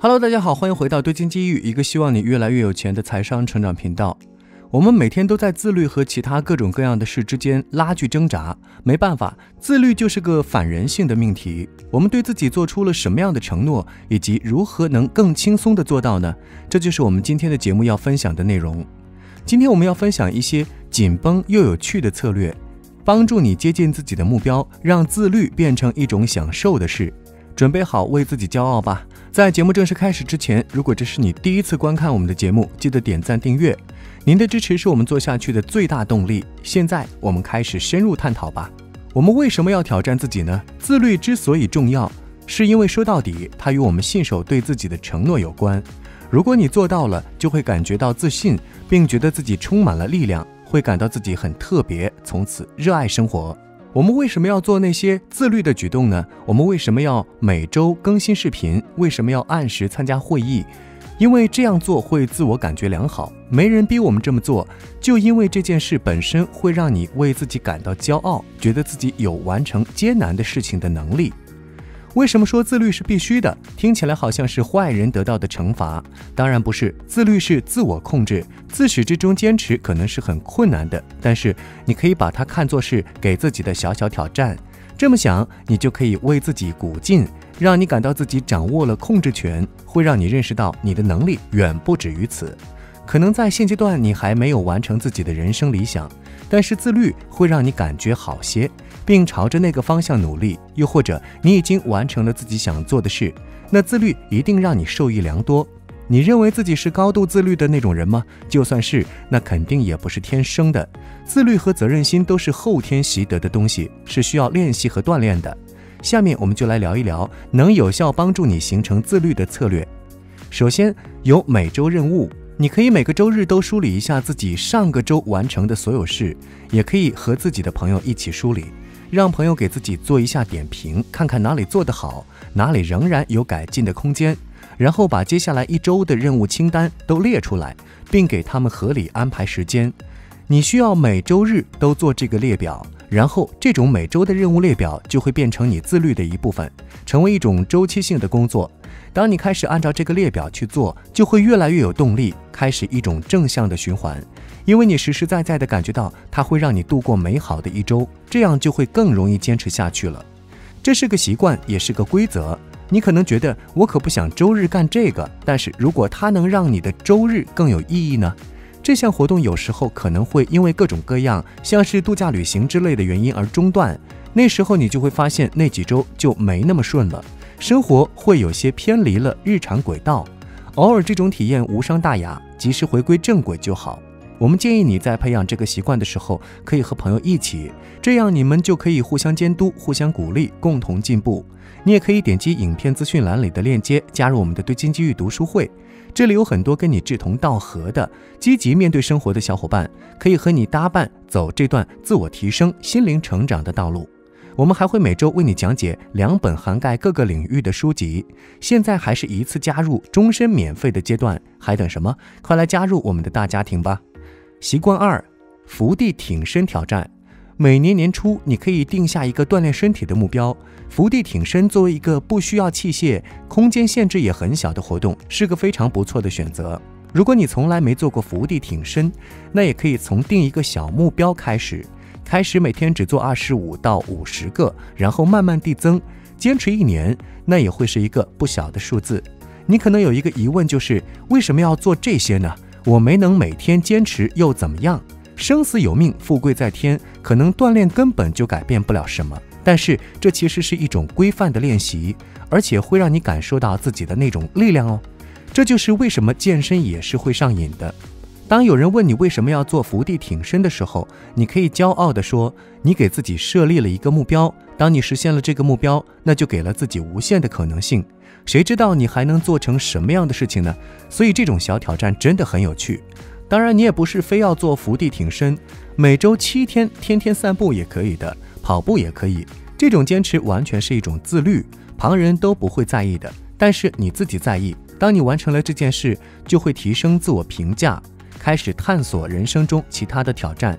Hello， 大家好，欢迎回到对金机遇，一个希望你越来越有钱的财商成长频道。我们每天都在自律和其他各种各样的事之间拉锯挣扎，没办法，自律就是个反人性的命题。我们对自己做出了什么样的承诺，以及如何能更轻松地做到呢？这就是我们今天的节目要分享的内容。今天我们要分享一些紧绷又有趣的策略，帮助你接近自己的目标，让自律变成一种享受的事。准备好为自己骄傲吧。在节目正式开始之前，如果这是你第一次观看我们的节目，记得点赞订阅，您的支持是我们做下去的最大动力。现在我们开始深入探讨吧。我们为什么要挑战自己呢？自律之所以重要，是因为说到底它与我们信守对自己的承诺有关。如果你做到了，就会感觉到自信，并觉得自己充满了力量，会感到自己很特别，从此热爱生活。我们为什么要做那些自律的举动呢？我们为什么要每周更新视频？为什么要按时参加会议？因为这样做会自我感觉良好，没人逼我们这么做，就因为这件事本身会让你为自己感到骄傲，觉得自己有完成艰难的事情的能力。为什么说自律是必须的？听起来好像是坏人得到的惩罚，当然不是。自律是自我控制，自始至终坚持可能是很困难的，但是你可以把它看作是给自己的小小挑战。这么想，你就可以为自己鼓劲，让你感到自己掌握了控制权，会让你认识到你的能力远不止于此。可能在现阶段你还没有完成自己的人生理想，但是自律会让你感觉好些，并朝着那个方向努力。又或者你已经完成了自己想做的事，那自律一定让你受益良多。你认为自己是高度自律的那种人吗？就算是，那肯定也不是天生的。自律和责任心都是后天习得的东西，是需要练习和锻炼的。下面我们就来聊一聊能有效帮助你形成自律的策略。首先，有每周任务。你可以每个周日都梳理一下自己上个周完成的所有事，也可以和自己的朋友一起梳理，让朋友给自己做一下点评，看看哪里做得好，哪里仍然有改进的空间，然后把接下来一周的任务清单都列出来，并给他们合理安排时间。你需要每周日都做这个列表，然后这种每周的任务列表就会变成你自律的一部分，成为一种周期性的工作。当你开始按照这个列表去做，就会越来越有动力，开始一种正向的循环，因为你实实在在地感觉到它会让你度过美好的一周，这样就会更容易坚持下去了。这是个习惯，也是个规则。你可能觉得我可不想周日干这个，但是如果它能让你的周日更有意义呢？这项活动有时候可能会因为各种各样，像是度假旅行之类的原因而中断，那时候你就会发现那几周就没那么顺了，生活会有些偏离了日常轨道。偶尔这种体验无伤大雅，及时回归正轨就好。我们建议你在培养这个习惯的时候，可以和朋友一起，这样你们就可以互相监督，互相鼓励，共同进步。你也可以点击影片资讯栏里的链接，加入我们的对金机遇读书会，这里有很多跟你志同道合的积极面对生活的小伙伴，可以和你搭伴走这段自我提升、心灵成长的道路。我们还会每周为你讲解2本涵盖各个领域的书籍，现在还是一次加入终身免费的阶段，还等什么？快来加入我们的大家庭吧。习惯2，伏地挺身挑战。每年年初，你可以定下一个锻炼身体的目标。伏地挺身作为一个不需要器械、空间限制也很小的活动，是个非常不错的选择。如果你从来没做过伏地挺身，那也可以从定一个小目标开始每天只做25到50个，然后慢慢递增，坚持1年，那也会是一个不小的数字。你可能有一个疑问，就是为什么要做这些呢？我没能每天坚持又怎么样？生死有命，富贵在天，可能锻炼根本就改变不了什么，但是这其实是一种规范的练习，而且会让你感受到自己的那种力量哦。这就是为什么健身也是会上瘾的。当有人问你为什么要做伏地挺身的时候，你可以骄傲地说，你给自己设立了一个目标，当你实现了这个目标，那就给了自己无限的可能性。谁知道你还能做成什么样的事情呢？所以这种小挑战真的很有趣。当然，你也不是非要做伏地挺身，每周7天，天天散步也可以的，跑步也可以。这种坚持完全是一种自律，旁人都不会在意的，但是你自己在意。当你完成了这件事，就会提升自我评价，开始探索人生中其他的挑战。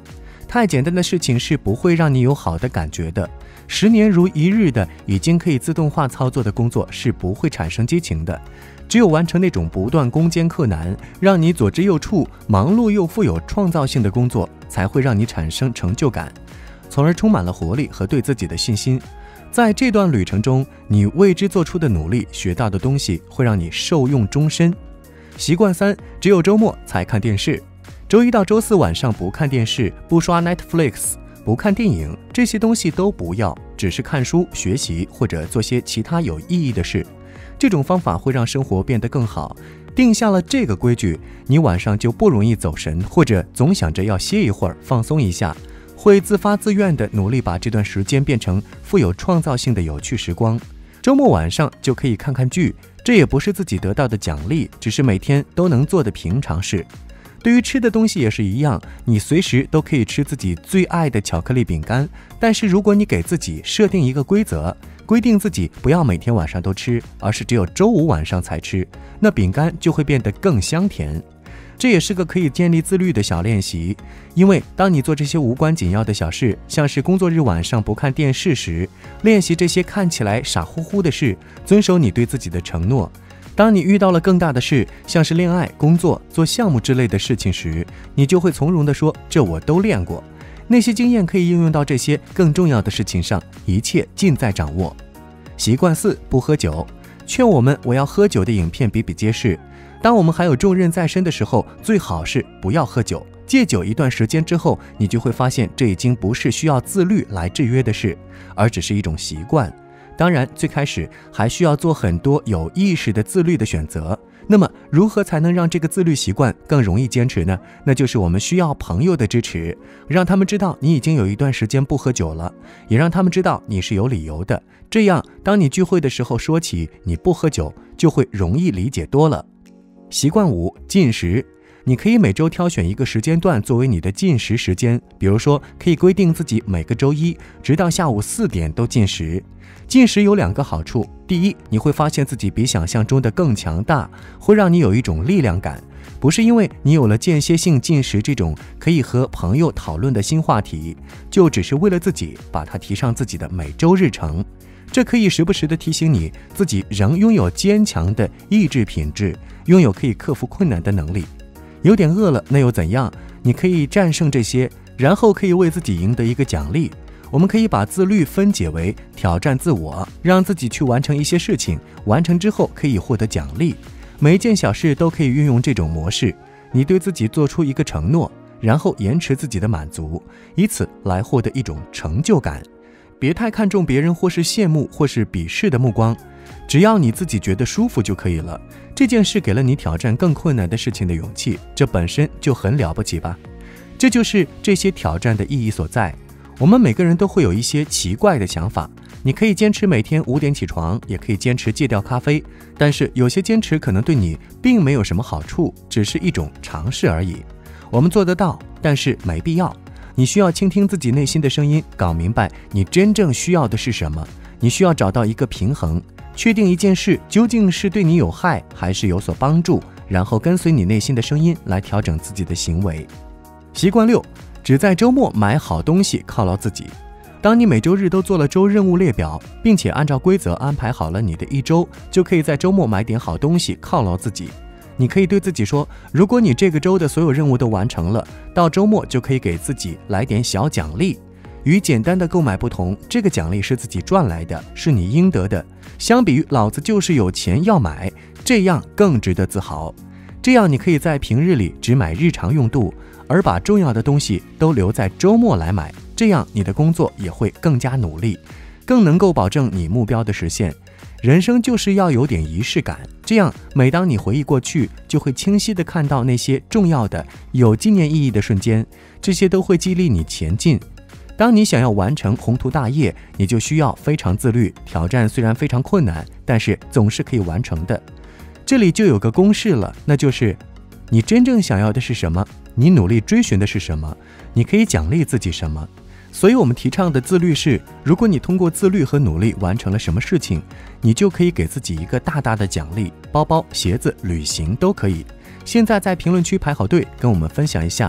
太简单的事情是不会让你有好的感觉的。10年如一日的已经可以自动化操作的工作是不会产生激情的。只有完成那种不断攻坚克难，让你左支右绌、忙碌又富有创造性的工作，才会让你产生成就感，从而充满了活力和对自己的信心。在这段旅程中，你为之做出的努力、学到的东西会让你受用终身。习惯3，只有周末才看电视。周一到周四晚上不看电视，不刷 Netflix， 不看电影，这些东西都不要，只是看书、学习或者做些其他有意义的事。这种方法会让生活变得更好。定下了这个规矩，你晚上就不容易走神，或者总想着要歇一会儿、放松一下，会自发自愿地努力把这段时间变成富有创造性的有趣时光。周末晚上就可以看看剧，这也不是自己得到的奖励，只是每天都能做的平常事。对于吃的东西也是一样，你随时都可以吃自己最爱的巧克力饼干，但是如果你给自己设定一个规则，规定自己不要每天晚上都吃，而是只有周五晚上才吃，那饼干就会变得更香甜。这也是个可以建立自律的小练习，因为当你做这些无关紧要的小事，像是工作日晚上不看电视时，练习这些看起来傻乎乎的事，遵守你对自己的承诺。当你遇到了更大的事，像是恋爱、工作、做项目之类的事情时，你就会从容地说，这我都练过。那些经验可以应用到这些更重要的事情上，一切尽在掌握。习惯4，不喝酒。劝我要喝酒的影片比比皆是。当我们还有重任在身的时候，最好是不要喝酒。戒酒一段时间之后，你就会发现这已经不是需要自律来制约的事，而只是一种习惯。当然，最开始还需要做很多有意识的自律的选择。那么，如何才能让这个自律习惯更容易坚持呢？那就是我们需要朋友的支持，让他们知道你已经有一段时间不喝酒了，也让他们知道你是有理由的。这样，当你聚会的时候说起你不喝酒，就会容易理解多了。习惯5，进食。你可以每周挑选一个时间段作为你的进食时间，比如说可以规定自己每个周一直到下午4点都进食。进食有2个好处，第一，你会发现自己比想象中的更强大，会让你有一种力量感，不是因为你有了间歇性进食这种可以和朋友讨论的新话题，就只是为了自己把它提上自己的每周日程。这可以时不时地提醒你自己仍拥有坚强的意志品质，拥有可以克服困难的能力。有点饿了，那又怎样？你可以战胜这些，然后可以为自己赢得一个奖励。我们可以把自律分解为挑战自我，让自己去完成一些事情，完成之后可以获得奖励。每一件小事都可以运用这种模式，你对自己做出一个承诺，然后延迟自己的满足，以此来获得一种成就感。别太看重别人或是羡慕或是鄙视的目光，只要你自己觉得舒服就可以了。这件事给了你挑战更困难的事情的勇气，这本身就很了不起吧？这就是这些挑战的意义所在。我们每个人都会有一些奇怪的想法，你可以坚持每天5点起床，也可以坚持戒掉咖啡，但是有些坚持可能对你并没有什么好处，只是一种尝试而已。我们做得到，但是没必要。你需要倾听自己内心的声音，搞明白你真正需要的是什么。你需要找到一个平衡，确定一件事究竟是对你有害还是有所帮助，然后跟随你内心的声音来调整自己的行为。习惯6，只在周末买好东西犒劳自己。当你每周日都做了周任务列表，并且按照规则安排好了你的一周，就可以在周末买点好东西犒劳自己。你可以对自己说，如果你这个周的所有任务都完成了，到周末就可以给自己来点小奖励。与简单的购买不同，这个奖励是自己赚来的，是你应得的。相比于老子就是有钱要买，这样更值得自豪。这样你可以在平日里只买日常用度，而把重要的东西都留在周末来买，这样你的工作也会更加努力，更能够保证你目标的实现。人生就是要有点仪式感，这样每当你回忆过去，就会清晰地看到那些重要的、有纪念意义的瞬间，这些都会激励你前进。当你想要完成宏图大业，你就需要非常自律，挑战虽然非常困难，但是总是可以完成的。这里就有个公式了，那就是你真正想要的是什么，你努力追寻的是什么，你可以奖励自己什么。所以我们提倡的自律是，如果你通过自律和努力完成了什么事情，你就可以给自己一个大大的奖励，包包、鞋子、旅行都可以。现在在评论区排好队，跟我们分享一下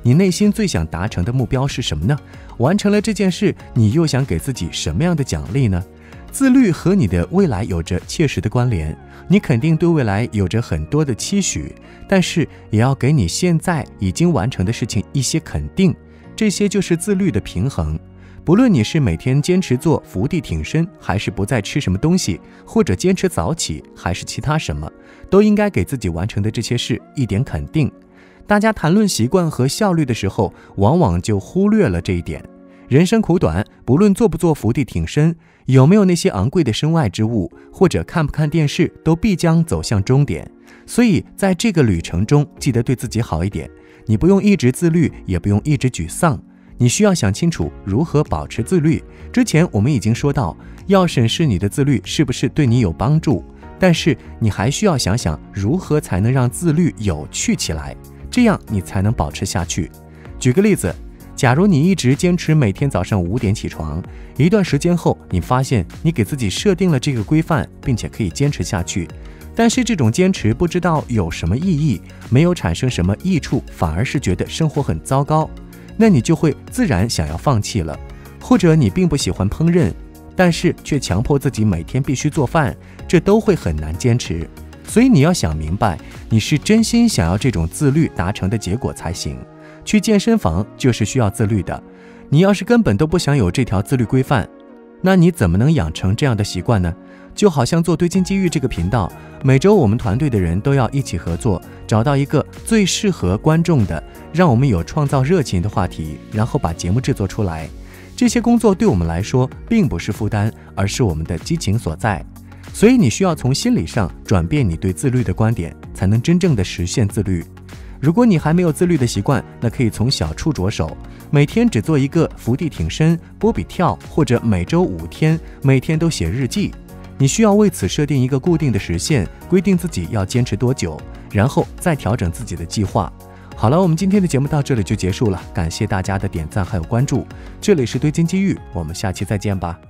你内心最想达成的目标是什么呢？完成了这件事，你又想给自己什么样的奖励呢？自律和你的未来有着切实的关联，你肯定对未来有着很多的期许，但是也要给你现在已经完成的事情一些肯定，这些就是自律的平衡。不论你是每天坚持做伏地挺身，还是不再吃什么东西，或者坚持早起，还是其他什么，都应该给自己完成的这些事一点肯定。大家谈论习惯和效率的时候，往往就忽略了这一点。人生苦短，不论做不做伏地挺身，有没有那些昂贵的身外之物，或者看不看电视，都必将走向终点。所以在这个旅程中，记得对自己好一点。你不用一直自律，也不用一直沮丧，你需要想清楚如何保持自律。之前我们已经说到，要审视你的自律是不是对你有帮助，但是你还需要想想如何才能让自律有趣起来，这样你才能保持下去。举个例子，假如你一直坚持每天早上5点起床，一段时间后，你发现你给自己设定了这个规范，并且可以坚持下去，但是这种坚持不知道有什么意义，没有产生什么益处，反而是觉得生活很糟糕，那你就会自然想要放弃了。或者你并不喜欢烹饪，但是却强迫自己每天必须做饭，这都会很难坚持。所以你要想明白，你是真心想要这种自律达成的结果才行。去健身房就是需要自律的，你要是根本都不想有这条自律规范，那你怎么能养成这样的习惯呢？就好像做堆金机遇这个频道，每周我们团队的人都要一起合作，找到一个最适合观众的，让我们有创造热情的话题，然后把节目制作出来。这些工作对我们来说并不是负担，而是我们的激情所在。所以你需要从心理上转变你对自律的观点，才能真正的实现自律。如果你还没有自律的习惯，那可以从小处着手，每天只做一个伏地挺身、波比跳，或者每周5天，每天都写日记。你需要为此设定一个固定的时限，规定自己要坚持多久，然后再调整自己的计划。好了，我们今天的节目到这里就结束了，感谢大家的点赞还有关注。这里是堆金机遇，我们下期再见吧。